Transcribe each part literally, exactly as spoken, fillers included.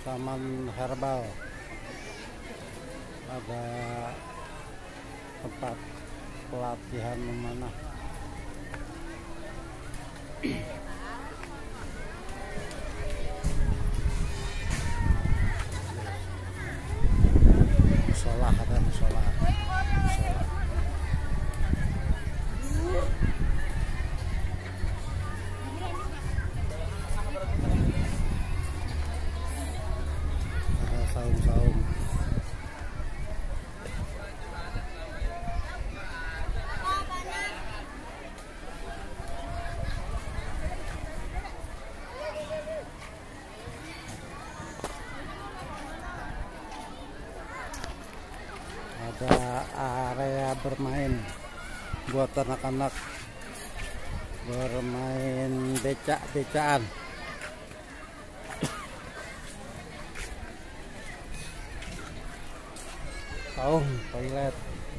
Taman Herbal, ada tempat pelatihan memanah. Musola, ada musola. Musola. Ada saung-saung. Ada area bermain buat anak-anak bermain becak-becaan. Saung, toilet.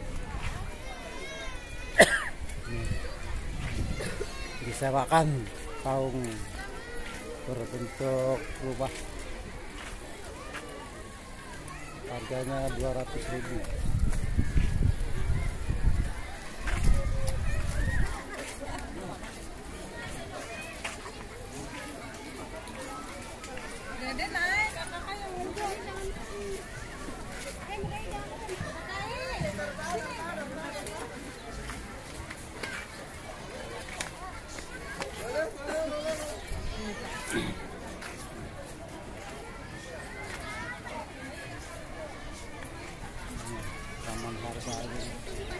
Disewakan saung berbentuk rumah. Harganya dua ratus ribu. Taman Herbal ini.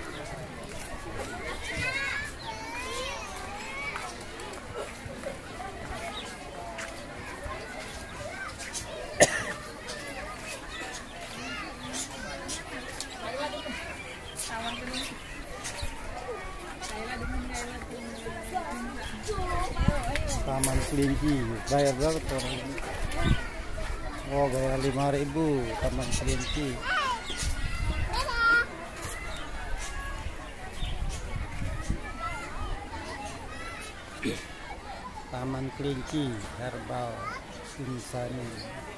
Taman Kelinci, bayar berapa tuh? Oh, bayar lima ribu. Taman Kelinci. Taman Kelinci Herbal Insani.